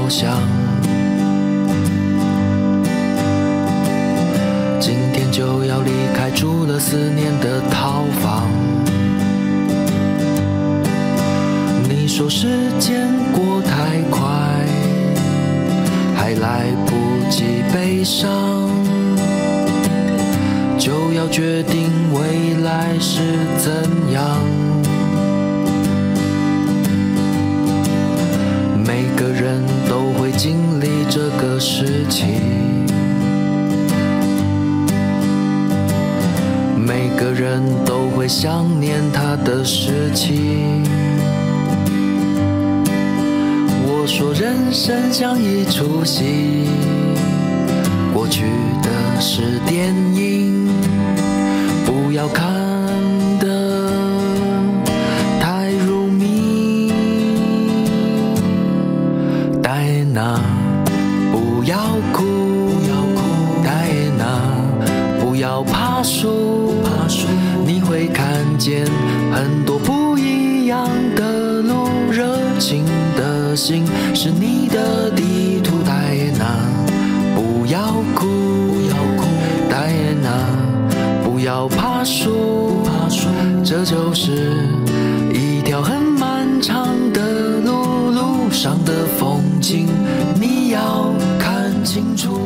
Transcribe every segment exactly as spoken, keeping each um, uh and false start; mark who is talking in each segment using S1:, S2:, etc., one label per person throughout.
S1: 想。今天就要离开住了四年的套房。你说时间过太快，还来不及悲伤，就要决定未来是怎样。每个人都会经历这个时期，每个人都会想念他的时期。我说人生像一出戏，过去的是电影，不要看得太入迷。戴安娜，不要哭，戴安娜，不要怕输，你会看见很多不一样的路。热情的心是你的地图，戴安娜，不要哭，戴安娜，不要怕输，这就是一条很漫长的路，路上的风景你要看清楚。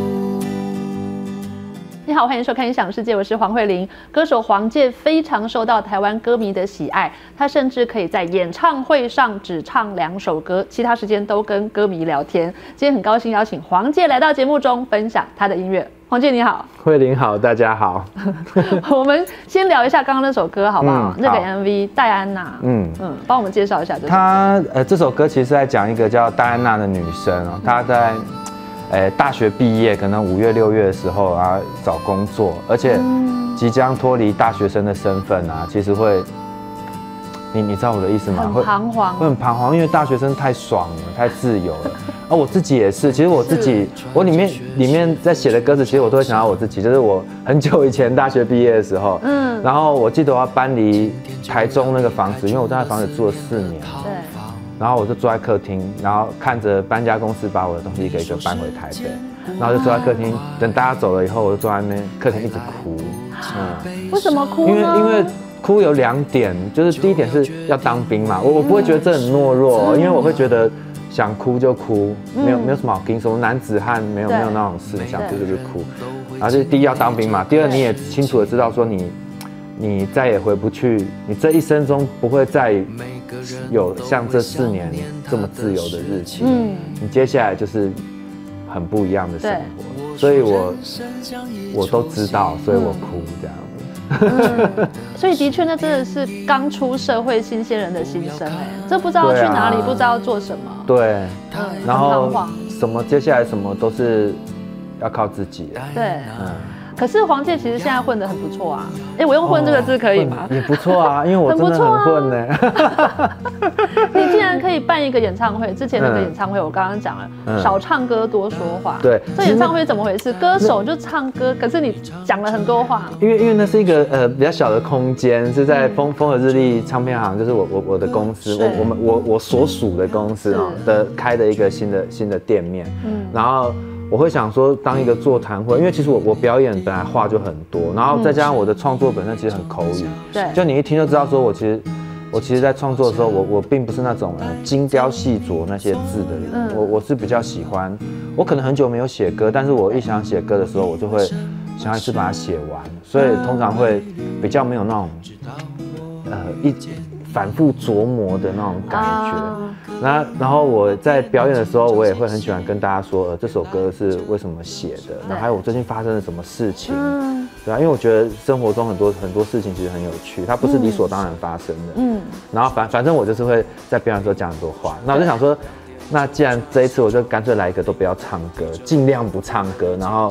S2: 你好，欢迎收看《音响世界》，我是黄慧玲。歌手黄玠非常受到台湾歌迷的喜爱，他甚至可以在演唱会上只唱两首歌，其他时间都跟歌迷聊天。今天很高兴邀请黄玠来到节目中分享他的音乐。黄玠你好。
S3: 慧玲好，大家好。
S2: 我们先聊一下刚刚那首歌好不好？
S3: 嗯、
S2: 那个 M V 戴安娜，嗯嗯，帮我们介绍一下这首歌。
S3: 他呃这首歌其实是在讲一个叫戴安娜的女生哦，她在。欸、大学毕业，可能五月六月的时候啊，找工作，而且即将脱离大学生的身份啊，其实会，你你知道我的意思吗？
S2: 很彷徨，
S3: 会很彷徨，因为大学生太爽了，太自由了。而我自己也是，其实我自己，我里面里面在写的歌词，其实我都会想到我自己，就是我很久以前大学毕业的时候，嗯，然后我记得我要搬离台中那个房子，因为我在那房子住了四年，对。然后我就坐在客厅，然后看着搬家公司把我的东西一个一个搬回台北，然后就坐在客厅，等大家走了以后，我就坐在那边客厅一直哭。
S2: 嗯，为什么哭呢？
S3: 因为因为哭有两点，就是第一点是要当兵嘛，我我不会觉得这很懦弱，因为我会觉得想哭就哭，没有没有什么好惊，什么男子汉没有没有那种事，想哭就去哭。然后就是第一要当兵嘛，第二你也清楚的知道说你你再也回不去，你这一生中不会再有像这四年这么自由的日期，嗯，你接下来就是很不一样的生活，所以我我都知道，所以我哭这样子。
S2: 嗯，所以的确，那真的是刚出社会新鲜人的心声哎，这不知道去哪里，啊、不知道做什么，
S3: 对，嗯、然后什么接下来什么都是要靠自己，
S2: 对，嗯。可是黄玠其实现在混得很不错啊！哎、欸，我用“混”这个字可以吗？
S3: 哦、也不错啊，因为我真的很混呢、
S2: 啊。你竟然可以办一个演唱会，之前那个演唱会我刚刚讲了，嗯、少唱歌多说话。
S3: 对，
S2: 这演唱会怎么回事？歌手就唱歌，可是你讲了很多话。
S3: 因为因为那是一个呃比较小的空间，是在风风和日丽唱片行，就是我我我的公司，我我们我我所属的公司哦的开的一个新的新的店面，嗯，然后。我会想说当一个座谈会，因为其实我我表演本来话就很多，然后再加上我的创作本身其实很口语，对，就你一听就知道说我其实我其实在创作的时候，我我并不是那种呃精雕细琢那些字的人，嗯、我我是比较喜欢，我可能很久没有写歌，但是我一想写歌的时候，我就会想要一次把它写完，所以通常会比较没有那种呃一反复琢磨的那种感觉。啊那然后我在表演的时候，我也会很喜欢跟大家说，呃，这首歌是为什么写的，然后还有我最近发生了什么事情，嗯、对啊，因为我觉得生活中很多很多事情其实很有趣，它不是理所当然发生的，嗯，然后反反正我就是会在表演的时候讲很多话，那我就想说，那既然这一次我就干脆来一个都不要唱歌，尽量不唱歌，然后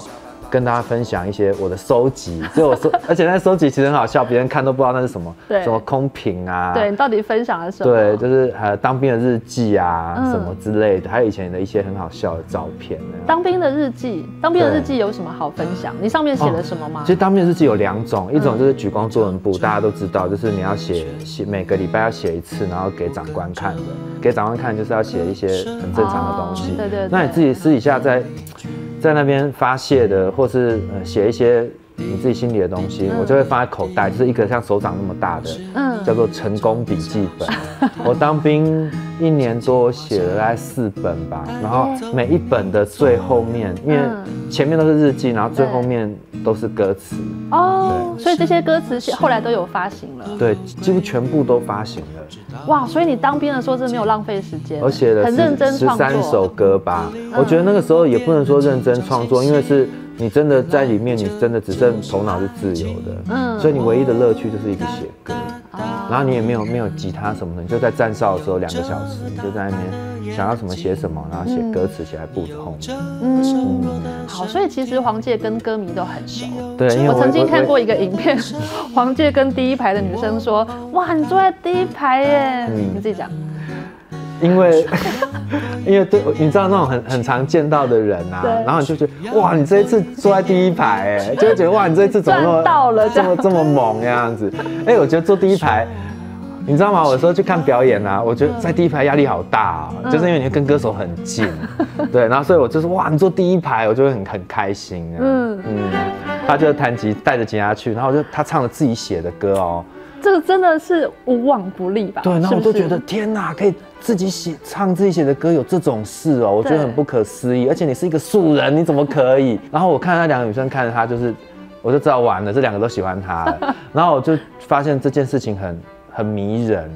S3: 跟大家分享一些我的收集，所以我收，而且那收集其实很好笑，别人看都不知道那是什么，什么空瓶啊，
S2: 对你到底分享了什么？
S3: 对，就是呃当兵的日记啊、嗯、什么之类的，还有以前的一些很好笑的照片。
S2: 当兵的日记，当兵的日记有什么好分享？你上面写了什么吗？
S3: 哦、其实当兵的日记有两种，一种就是举光作文簿，大家都知道，就是你要写写每个礼拜要写一次，然后给长官看的，给长官看就是要写一些很正常的东西。哦、对, 对对。那你自己私底下在在那边发泄的，或是呃写一些你自己心里的东西，嗯、我就会放在口袋，就是一个像手掌那么大的，嗯，叫做成功笔记本。我当兵一年多，我写了大概四本吧，然后每一本的最后面，因为前面都是日记，然后最后面都是歌词。
S2: 哦，所以这些歌词后来都有发行了。
S3: 对，几乎全部都发行了。
S2: 哇，所以你当兵的时候真的没有浪费时间，
S3: 我写了
S2: 很认真创作
S3: 十三首歌吧。嗯、我觉得那个时候也不能说认真创作，因为是你真的在里面，你真的只剩头脑是自由的，嗯，所以你唯一的乐趣就是一直写歌，然后你也没有没有吉他什么的，你就在站哨的时候两个小时，你就在那边想要什么写什么，然后写歌词写在簿子后面。嗯，
S2: 嗯好，所以其实黄介跟歌迷都很熟。
S3: 对，因为 我,
S2: 我曾经看过一个影片，黄介跟第一排的女生说：“哇，你坐在第一排耶！”嗯、你自己讲。
S3: 因为，因为对，你知道那种很很常见到的人啊，然后你就觉得哇，你这一次坐在第一排，哎，就会觉得哇，你这一次怎么那么
S2: 到了
S3: 这么这么猛这样子？哎，我觉得坐第一排，你知道吗？我有时候去看表演啊，我觉得在第一排压力好大啊，嗯、就是因为你跟歌手很近，对，然后所以我就说哇，你坐第一排，我就会很很开心。嗯嗯，他就弹吉带着吉他去，然后就他唱了自己写的歌哦。
S2: 这个真的是无往不利吧？
S3: 对，然后我都觉得天哪，可以自己写唱自己写的歌，有这种事哦，我觉得很不可思议。而且你是一个素人，你怎么可以？然后我看那两个女生看着他，就是我就知道完了，这两个都喜欢他了。然后我就发现这件事情很很迷人。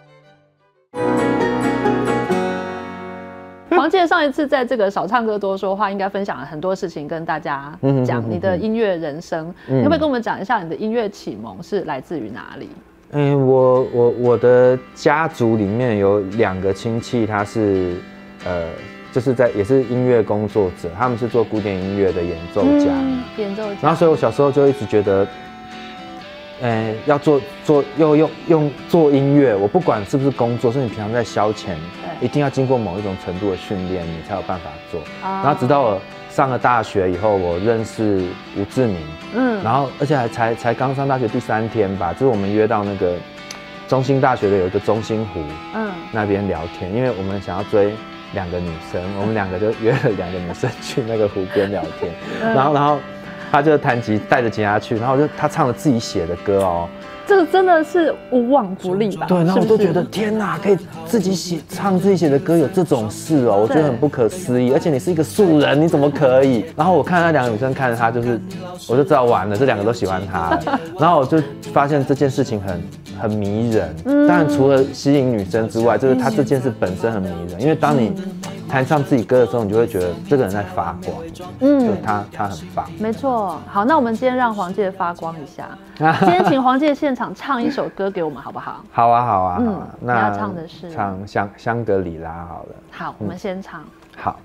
S2: 黄介上一次在这个少唱歌多说话，应该分享了很多事情跟大家讲你的音乐人生。嗯、你会不会跟我们讲一下你的音乐启蒙是来自于哪里？
S3: 嗯，我我我的家族里面有两个亲戚，他是呃，就是在也是音乐工作者，他们是做古典音乐的演奏家，嗯、
S2: 演奏家。
S3: 然后所以我小时候就一直觉得，呃，要做做又用用做音乐，我不管是不是工作，是你平常在消遣，一定要经过某一种程度的训练，你才有办法做。哦、然后直到我上了大学以后，我认识吴志明，嗯，然后而且还才才刚上大学第三天吧，就是我们约到那个中兴大学的有一个中兴湖，嗯，那边聊天，因为我们想要追两个女生，我们两个就约了两个女生去那个湖边聊天，嗯、然后然后他就弹吉带着吉他去，然后就他唱了自己写的歌哦。
S2: 这个真的是无往不利吧？
S3: 对，然后我都觉得天哪，可以自己写唱自己写的歌，有这种事哦，我觉得很不可思议。而且你是一个素人，你怎么可以？然后我看那两个女生看着他，就是我就知道完了，这两个都喜欢他了。然后我就发现这件事情很很迷人。嗯、当然除了吸引女生之外，就是他这件事本身很迷人，因为当你弹唱自己歌的时候，你就会觉得这个人在发光。嗯，就他他很棒。
S2: 没错。好，那我们今天让黄介发光一下。今天请黄介现场唱一首歌给我们，好不好？
S3: 好啊，好啊，好啊。
S2: 嗯，那要唱的是
S3: 唱香香格里拉好了。
S2: 好，我们先唱。嗯、
S3: 好。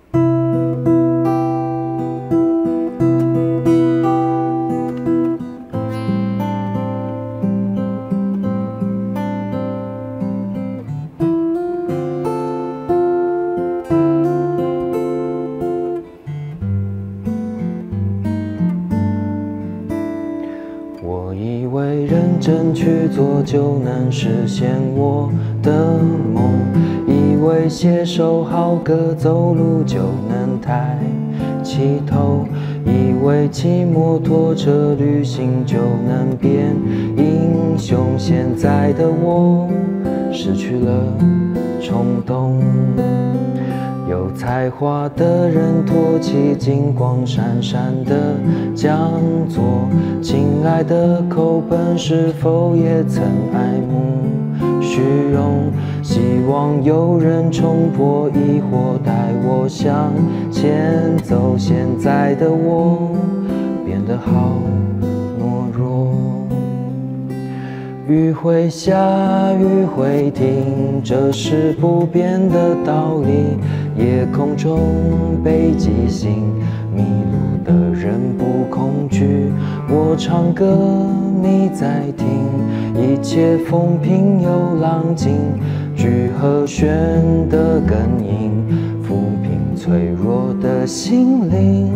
S3: 真去做就能实现我的梦，以为写首好歌走路就能抬起头，以为骑摩托车旅行就能变英雄，现在的我失去了冲动。有才华的人托起金光闪闪的讲座，亲爱的口本是否也曾爱慕虚荣？希望有人冲破疑惑，带我向前走。现在的我变得好懦弱，雨会下，雨会停，这是不变的道理。夜空中北极星，迷路的人不恐惧，我唱歌你在听，一切风平又浪静，聚和弦的根音，抚平脆弱的心灵。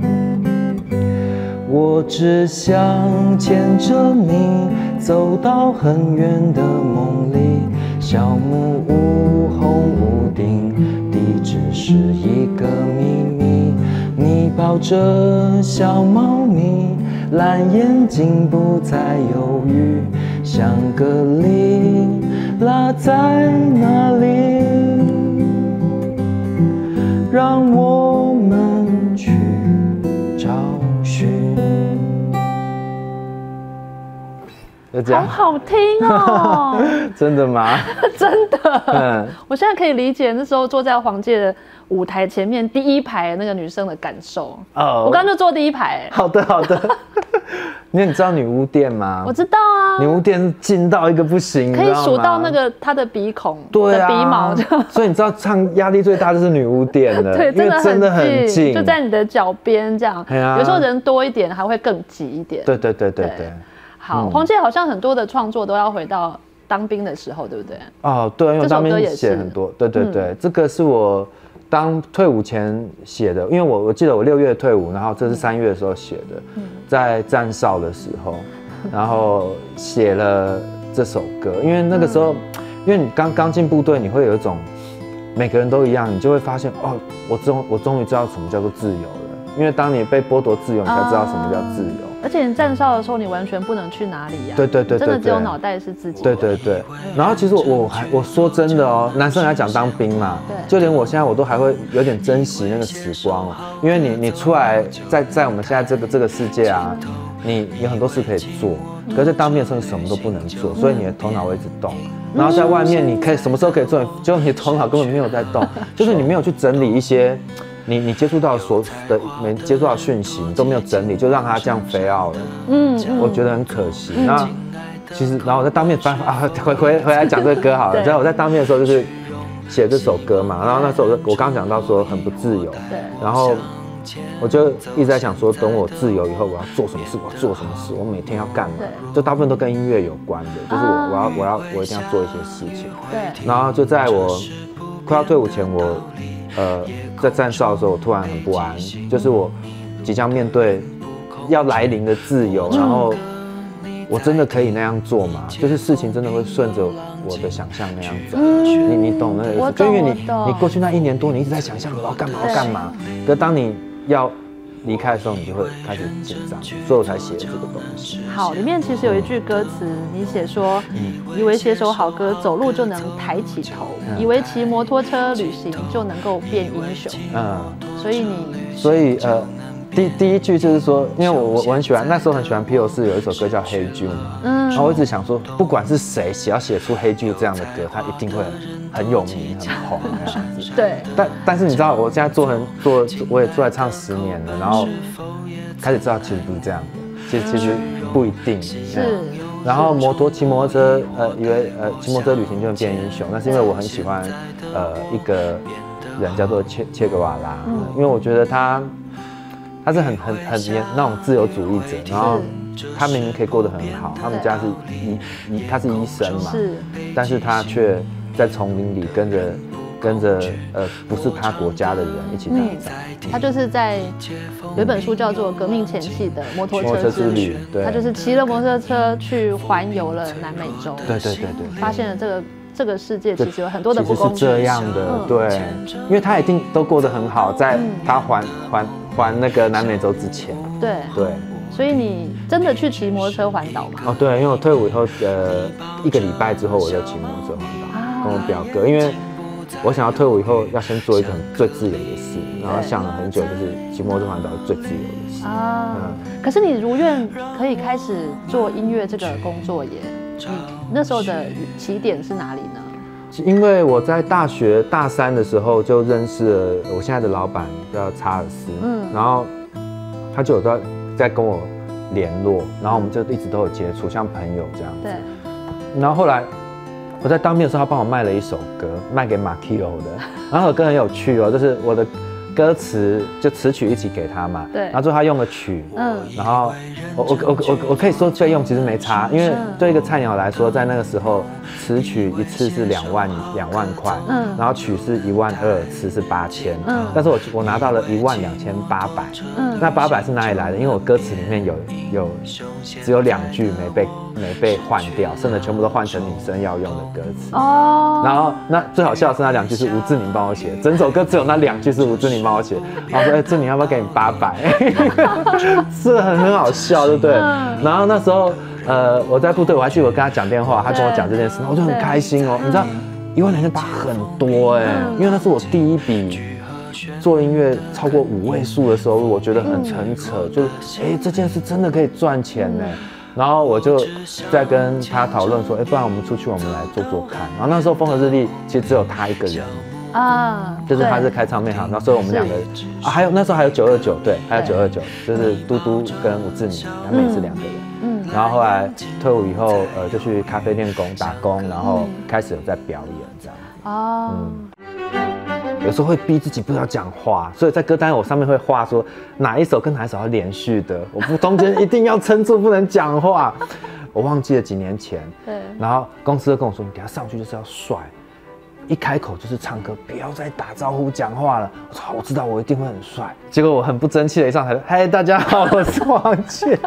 S3: 我只想牵着你走到很远的梦里，小木屋红屋顶，地址是一个秘密。你抱着小猫咪，蓝眼睛不再犹豫，香格里拉在哪里？让我们去找寻。就这样，
S2: 好好听哦！
S3: 真的吗？
S2: 真的。
S3: 嗯，
S2: 我现在可以理解那时候坐在黄玠的舞台前面第一排那个女生的感受。哦，我刚刚就坐第一排。
S3: 好的，好的。你知道女巫店吗？
S2: 我知道啊。
S3: 女巫店近到一个不行，
S2: 可以数到那个她的鼻孔、
S3: 对啊、
S2: 的鼻毛。
S3: 所以你知道唱压力最大就是女巫店了，
S2: 对，真的
S3: 真的很近，
S2: 就在你的脚边这样。啊、有时候人多一点还会更挤一点。
S3: 对对对对对。
S2: 好，黄玠好像很多的创作都要回到当兵的时候，对不对？
S3: 哦，对，因为当兵写很多，对对对，嗯、这个是我当退伍前写的，因为我我记得我六月退伍，然后这是三月的时候写的，嗯、在站哨的时候，然后写了这首歌，因为那个时候，嗯、因为你刚刚进部队，你会有一种每个人都一样，你就会发现哦，我终我终于知道什么叫做自由了，因为当你被剥夺自由，你才知道什么叫自由。哦，
S2: 而且你站哨的时候，你完全不能去哪里呀、啊？
S3: 对对 对, 對，
S2: 真的只有脑袋是自己的。
S3: 对对对。然后其实我我还我说真的哦，男生来讲当兵嘛，对，就连我现在我都还会有点珍惜那个时光，因为你你出来在在我们现在这个这个世界啊，你有很多事可以做，可是当兵的时候你什么都不能做，所以你的头脑会一直动。然后在外面你可以什么时候可以做，就你的头脑根本没有在动，就是你没有去整理一些。你你接触到所的没接触到讯息，你都没有整理，就让它这样飞out了。嗯，我觉得很可惜。嗯、那其实，然后我在当面翻啊，回回回来讲这个歌好了。在我在当面的时候，就是写这首歌嘛。然后那时候我刚刚讲到说很不自由，对。然后我就一直在想说，等我自由以后，我要做什么事？我要做什么事？我每天要干嘛？就大部分都跟音乐有关的，就是我我要我要我一定要做一些事情。对。然后就在我快要退伍前，我。呃，在站哨的时候，我突然很不安，就是我即将面对要来临的自由，然后我真的可以那样做吗？就是事情真的会顺着我的想象那样走，你你懂那个意思？就因为你你过去那一年多，你一直在想象我要干嘛，我要干嘛，可当你要离开的时候，你就会开始紧张，所以我才写这个东西。
S2: 好，里面其实有一句歌词，你写说，以为写首好歌，走路就能抬起头，嗯、以为骑摩托车旅行就能够变英雄。嗯，所以你，
S3: 所以呃，第第一句就是说，因为我我我很喜欢，那时候很喜欢披头士有一首歌叫《Hey Jude》，嗯，然后我一直想说，不管是谁写要写出《Hey Jude》这样的歌，他一定会很有名、很红这样子。对，但但是你知道，我现在做很做，我也出来唱十年了，然后开始知道其实不是这样的，其实其实不一定是。然后摩托骑摩托车，呃，以为呃骑摩托车旅行就能变英雄，那是因为我很喜欢呃一个人叫做切切格瓦拉，嗯、因为我觉得他他是很很很严那种自由主义者，然后他明明可以过得很好，他们家是医医他是医生嘛，是，但是他却在丛林里跟着。跟着呃不是他国家的人一起打仗、嗯，
S2: 他就是在有一本书叫做《革命前夕的摩托车之旅》，对，他就是骑了摩托车去环游了南美洲，
S3: 对对对对，
S2: 发现了这个这个世界其实有很多的不公平，
S3: 其实是这样的，嗯、对，因为他一定都过得很好，在他环环环那个南美洲之前，
S2: 对对，所以你真的去骑摩托车环岛吗？
S3: 哦，对，因为我退伍以后呃一个礼拜之后我就骑摩托车环岛，啊、跟我表哥，因为。我想要退伍以后要先做一个很最自由的事，然后想了很久，就是骑摩托车环岛最自由的事啊。
S2: 嗯、可是你如愿可以开始做音乐这个工作耶，你那时候的起点是哪里呢？
S3: 因为我在大学大三的时候就认识了我现在的老板叫查尔斯，嗯，然后他就有在在跟我联络，然后我们就一直都有接触，像朋友这样子。对，然后后来。我在当兵的时候，他帮我卖了一首歌，卖给马 Kio 的。然后歌很有趣哦，就是我的歌词就词曲一起给他嘛，
S2: 对，
S3: 然后最后他用了曲，嗯，然后我我我我我可以说费用其实没差，因为对一个菜鸟来说，在那个时候词曲一次是两万两万块，嗯，然后曲是一万二，词是八千，嗯，但是我我拿到了一万两千八百，嗯，那八百是哪里来的？因为我歌词里面有有只有两句没被没被换掉，剩的全部都换成女生要用的歌词哦，然后那最好笑的是那两句是吴志宁帮我写，整首歌只有那两句是吴志宁帮我写，然后说哎志宁要不要给你八百？是很很好笑，对不对？然后那时候呃我在部队我还去我跟他讲电话，他跟我讲这件事，然后我就很开心哦，你知道一万两千八很多哎，因为那是我第一笔做音乐超过五位数的收入，我觉得很很扯，就是哎这件事真的可以赚钱呢。然后我就在跟他讨论说，哎，不然我们出去，我们来做做看。然后那时候风和日丽其实只有他一个人啊，就是他是开唱片行，然后所以我们两个啊，还有那时候还有九二九，对，还有九二九，就是嘟嘟跟吴志宁，他们也是两个人。嗯，然后后来退伍以后，呃，就去咖啡店工打工，然后开始有在表演这样。哦。嗯。有时候会逼自己不要讲话，所以在歌单我上面会画说哪一首跟哪一首要连续的，我不中间一定要撑住，不能讲话。我忘记了几年前，对，然后公司就跟我说，你等下上去就是要帅，一开口就是唱歌，不要再打招呼讲话了。我说好，我知道，我一定会很帅。结果我很不争气的一上台，嗨，大家好，我是黄健。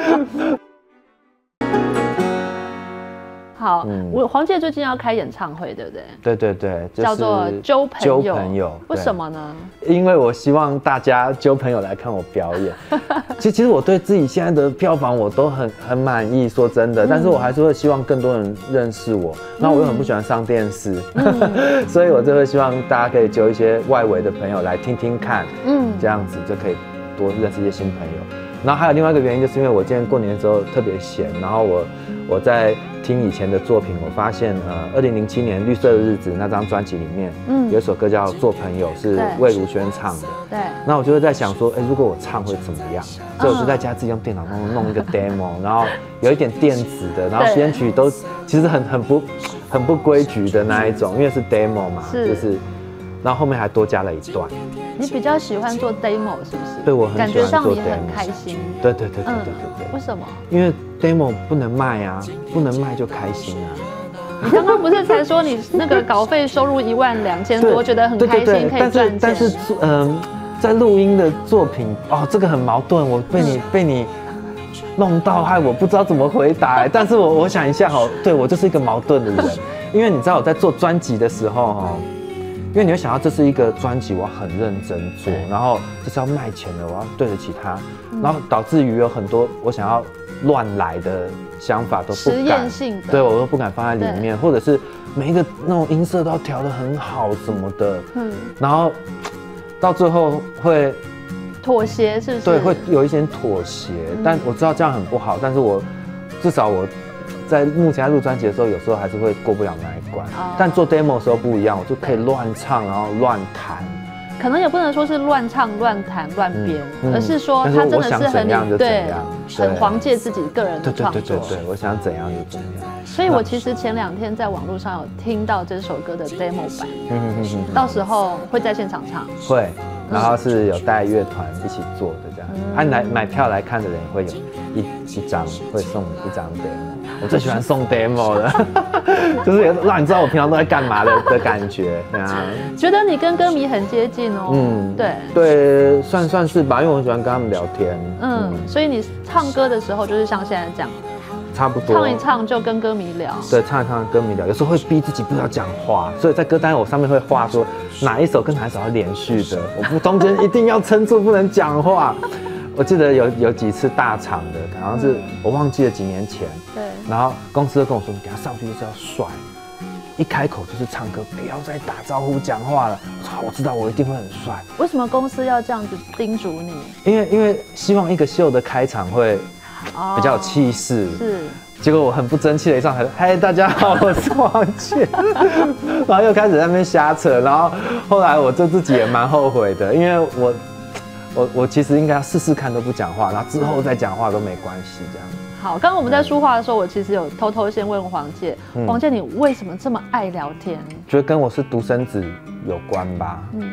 S2: 好，我黄健最近要开演唱会，对不对？
S3: 对对对，就是、
S2: 叫做揪朋友。
S3: 揪朋友，
S2: 为什么呢？
S3: 因为我希望大家揪朋友来看我表演。其实，其实我对自己现在的票房我都很很满意，说真的，嗯、但是我还是会希望更多人认识我。那、嗯、我又很不喜欢上电视，嗯、所以我就会希望大家可以揪一些外围的朋友来听听看，嗯，这样子就可以多认识一些新朋友。然后还有另外一个原因，就是因为我今年过年的时候特别闲，然后我我在听以前的作品，我发现呃，二零零七年《绿色的日子》那张专辑里面，嗯，有一首歌叫《做朋友》，是魏如萱唱的。对。那我就会在想说，哎，如果我唱会怎么样？所以我就在家自己用电脑弄弄一个 demo， 然后有一点电子的，然后编曲都其实很很不很不规矩的那一种，因为是 demo 嘛，是就是。然后后面还多加了一段。
S2: 你比较喜欢做 demo 是不是？
S3: 对，我很喜欢做 demo。感觉上
S2: 你很开心。
S3: 对对对对对对对。
S2: 为什么？
S3: 因为 demo 不能卖啊，不能卖就开心啊。
S2: 你刚刚不是才说你那个稿费收入一万两千多，觉得很开心，可以赚钱。
S3: 但是嗯、呃，在录音的作品哦，这个很矛盾，我被你、嗯、被你弄到，害我不知道怎么回答、欸。但是我我想一下哦，对我就是一个矛盾的人，因为你知道我在做专辑的时候哦。因为你会想到这是一个专辑，我要很认真做，然后这是要卖钱的，我要对得起它，嗯、然后导致于有很多我想要乱来的想法都不敢，实验性的，对我都不敢放在里面，或者是每一个那种音色都要调得很好什么的，嗯，然后到最后会
S2: 妥协，是不是？
S3: 对，会有一些妥协，嗯、但我知道这样很不好，但是我至少我。在目前在录专辑的时候，有时候还是会过不了那一关。Oh. 但做 demo 的时候不一样，我就可以乱唱，然后乱弹。
S2: 可能也不能说是乱唱、乱弹、乱编，嗯嗯、而是说他真的是很对，很黄介自己个人的创作。
S3: 对对对对对，我想怎样就怎样。
S2: 所以我其实前两天在网络上有听到这首歌的 demo 版，嗯、到时候会在现场唱。
S3: 会，然后是有带乐团一起做的这样。嗯、啊，来买票来看的人会有一一张会送一张 demo。我最喜欢送 demo 了，就是让你知道我平常都在干嘛的的感觉。啊，
S2: 觉得你跟歌迷很接近哦。嗯，对
S3: 对，算算是吧，因为我很喜欢跟他们聊天。
S2: 嗯，嗯所以你唱歌的时候就是像现在这样，
S3: 差不多
S2: 唱一唱就跟歌迷聊。
S3: 对，唱一唱跟歌迷聊，有时候会逼自己不要讲话，所以在歌单我上面会画说哪一首跟哪一首要连续的，我不中间一定要撑住，不能讲话。我记得有有几次大场的，好像是、嗯、我忘记了几年前，对，然后公司就跟我说，你等下上去就是要帅，一开口就是唱歌，不要再打招呼讲话了。我说好，我知道，我一定会很帅。
S2: 为什么公司要这样子叮嘱你？
S3: 因为因为希望一个秀的开场会比较有气势。哦、是。结果我很不争气的一上台，嗨，大家好，我是黄健，然后又开始在那边瞎扯，然后后来我这自己也蛮后悔的，因为我。我我其实应该要试试看都不讲话，然后之后再讲话都没关系这样。
S2: 好，刚刚我们在说话的时候，我其实有偷偷先问黄介，嗯、黄介你为什么这么爱聊天？
S3: 觉得跟我是独生子有关吧。嗯，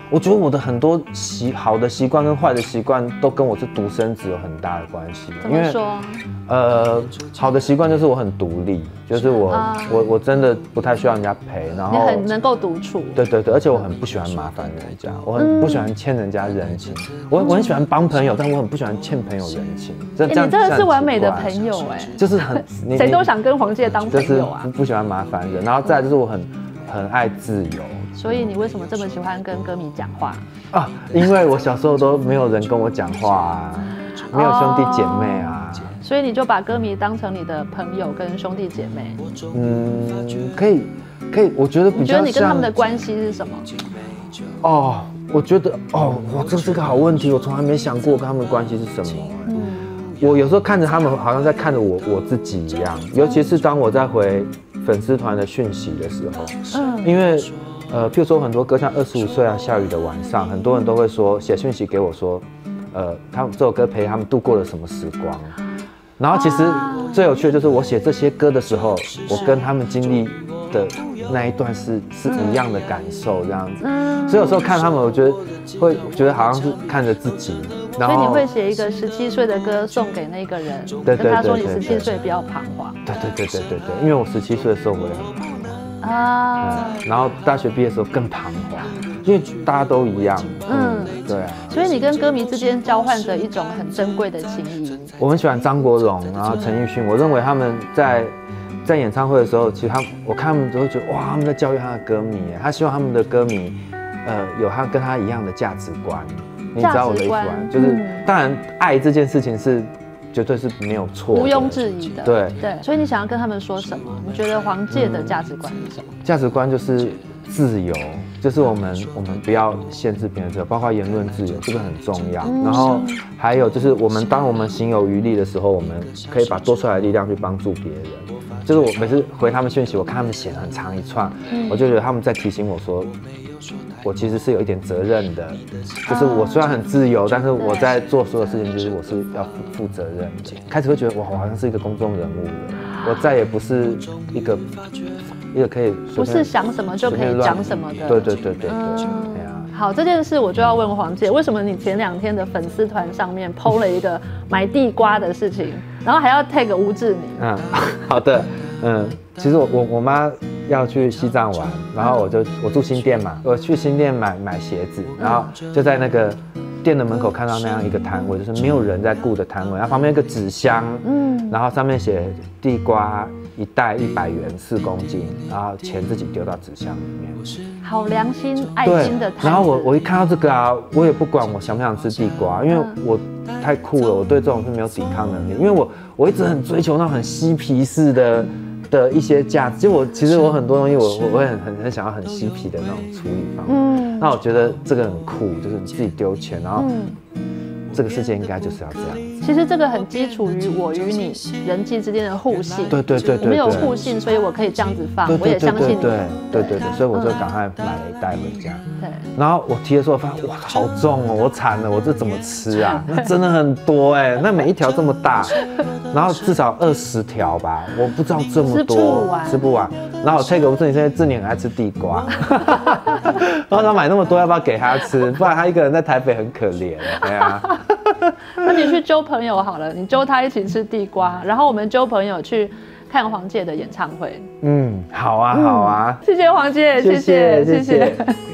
S3: 我觉得我的很多习好的习惯跟坏的习惯都跟我是独生子有很大的关系。
S2: 怎么说？
S3: 呃，好的习惯就是我很独立，就是我、啊、我我真的不太需要人家陪，然后
S2: 你很能够独处。
S3: 对对对，而且我很不喜欢麻烦人家，我很不喜欢欠人家人情。嗯、我我很喜欢帮朋友，但我很不喜欢欠朋友人情。这
S2: 这样、欸、你真的是完美的朋友哎、欸，
S3: 就是很
S2: 谁都想跟黄介当朋友啊。
S3: 就是不喜欢麻烦人，然后再来就是我很很爱自由。
S2: 所以你为什么这么喜欢跟歌迷讲话
S3: 啊？因为我小时候都没有人跟我讲话啊，没有兄弟姐妹啊。哦，
S2: 所以你就把歌迷当成你的朋友跟兄弟姐妹。
S3: 嗯，可以，可以，我觉得比较像。你觉
S2: 得你跟他们的关系是什么？
S3: 哦，我觉得哦，哇，这是个好问题，我从来没想过跟他们的关系是什么。嗯，我有时候看着他们，好像在看着我我自己一样，尤其是当我在回粉丝团的讯息的时候，嗯，因为呃，譬如说很多歌像二十五岁啊，下雨的晚上，很多人都会说写讯息给我说，呃，他们这首歌陪他们度过了什么时光。然后其实最有趣的就是我写这些歌的时候，我跟他们经历的那一段是是一样的感受，这样子。所以有时候看他们，我觉得会觉得好像是看着自己。然后
S2: 所以你会写一个十七岁的歌送给那个人，
S3: 对对对对对，
S2: 跟他说你十七岁不要彷徨。
S3: 对对对对对对，因为我十七岁的时候我也很彷徨啊、嗯，然后大学毕业的时候更彷徨。因为大家都一样，嗯，对啊，
S2: 所以你跟歌迷之间交换着一种很珍贵的情谊。
S3: 我很喜欢张国荣，然后陈奕迅，我认为他们在在演唱会的时候，其实他我看他们都会觉得哇，他们在教育他的歌迷，他希望他们的歌迷，呃，有他跟他一样的价值观。你知道我的意思吗？就是、嗯、当然爱这件事情是绝对是没有错，
S2: 毋庸置疑的。
S3: 对
S2: 对，所以你想要跟他们说什么？你觉得黄介的价值观是什么？
S3: 价值观就是自由。就是我们，我们不要限制别人自由，包括言论自由，这个很重要。嗯、然后还有就是，我们当我们行有余力的时候，我们可以把多出来的力量去帮助别人。就是我每次回他们讯息，我看他们写很长一串，嗯、我就觉得他们在提醒我说，我其实是有一点责任的。就是我虽然很自由，但是我在做所有事情，就是我是要负责任的。开始会觉得我好像是一个公众人物了，我再也不是一个。一个可以
S2: 不是想什么就可以讲什么的，
S3: 对对对对对。嗯
S2: 啊、好，这件事我就要问黄介，为什么你前两天的粉丝团上面 po 了一个买地瓜的事情，然后还要 tag 吴志明？嗯，
S3: 好的，嗯，其实我我我妈要去西藏玩，然后我就我住新店嘛，我去新店买买鞋子，然后就在那个店的门口看到那样一个摊位，就是没有人在顾的摊位，然后旁边有个纸箱，嗯，然后上面写地瓜。一袋一百元，四公斤，然后钱自己丢到纸箱里面。
S2: 好良心、爱心的摊子。
S3: 然后我我一看到这个啊，我也不管我想不想吃地瓜，因为我太酷了，我对这种是没有抵抗能力。因为我我一直很追求那种很嬉皮式的的一些价值，就我其实我很多东西我我会很很很想要很嬉皮的那种处理方法。嗯，那我觉得这个很酷，就是你自己丢钱，然后。嗯这个世界应该就是要这样。
S2: 其实这个很基础于我与你人际之间的互信。
S3: 对对对对，
S2: 我们有互信，所以我可以这样子放，我也相信你。
S3: 对对对对，所以我就赶快买了一袋回家。对。然后我提的时候发现，哇，好重哦，我惨了，我这怎么吃啊？那真的很多哎，那每一条这么大，然后至少二十条吧，我不知道这么多，吃不完。吃不完。然后我 take 吴志宁，现在志宁很爱吃地瓜，然后他买那么多，要不要给他吃？不然他一个人在台北很可怜。对啊。
S2: 那你去揪朋友好了，你揪他一起吃地瓜，然后我们揪朋友去看黄介的演唱会。
S3: 嗯，好啊，好啊，
S2: 嗯、谢谢黄介，谢谢，谢谢。谢谢